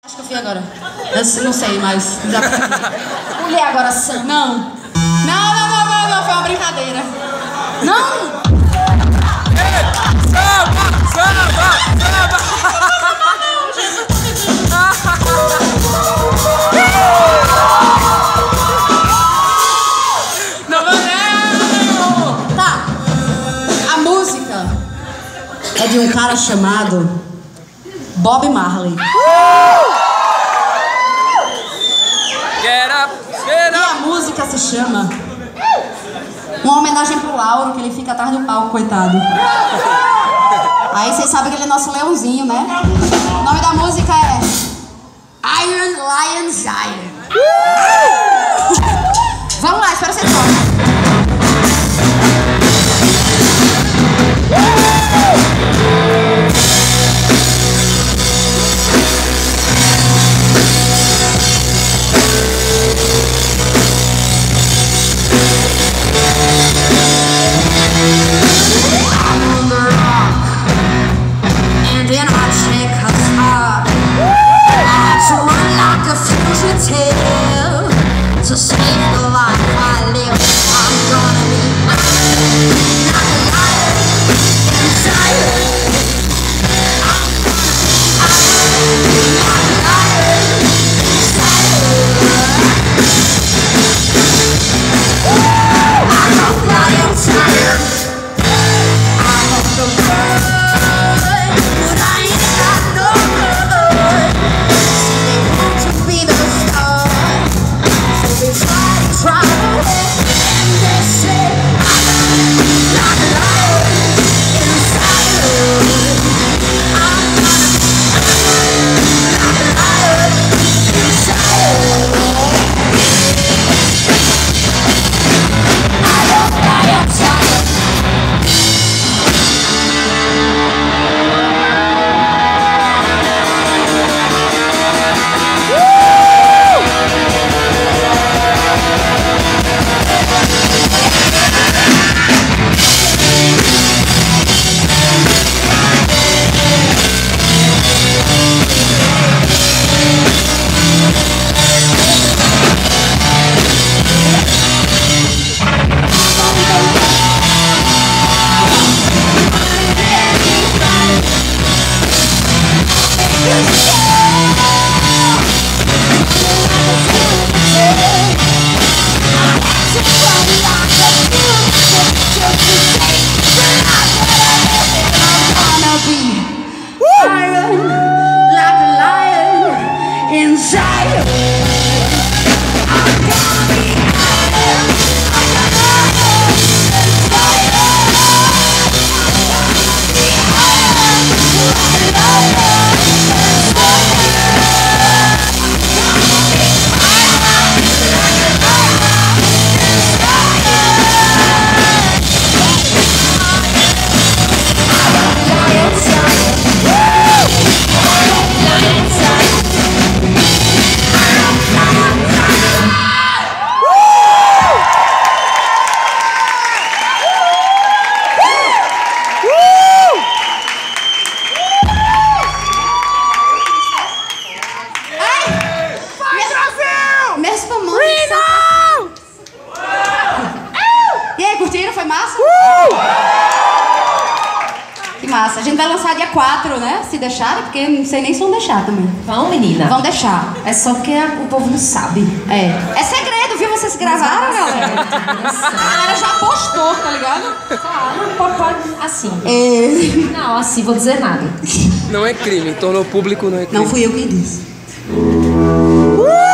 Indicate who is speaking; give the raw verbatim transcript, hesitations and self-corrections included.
Speaker 1: Acho que eu fui agora. Eu não sei mais. Já... Mulher agora samba. Não. Não, não, não, não, não. Foi uma brincadeira. Não!
Speaker 2: Samba! Samba! Samba!
Speaker 1: Tá. A música é de um cara chamado Bob Marley.
Speaker 2: Get up, get up.
Speaker 1: E a música se chama uma homenagem pro Lauro, que ele fica atrás do palco, coitado. Aí vocês sabem que ele é nosso leãozinho, né? O nome da música é Iron Lion Zion. Vamos lá, espera você tocar.
Speaker 3: To save the life I live, I'm gonna be like a lion inside. I'm gonna be like a lion inside. I'm a lion tired. I'm of the world, but I ain't got no good. See, they want to be the star. They try to try and they say I'm like a lion inside. I'm like a lion inside. I don't buy outside.
Speaker 1: A gente vai lançar dia quatro, né? Se deixarem, porque não sei nem se vão deixar também.
Speaker 4: Vão, menina?
Speaker 1: Vão deixar.
Speaker 4: É só porque o povo não sabe.
Speaker 1: É. É segredo, viu? Vocês gravaram, galera? A galera já postou, tá ligado?
Speaker 4: Claro, pode, pode. Assim.
Speaker 1: É.
Speaker 4: Não, assim, vou dizer nada.
Speaker 2: Não é crime, tornou público, não é crime.
Speaker 1: Não fui eu quem disse. Uh!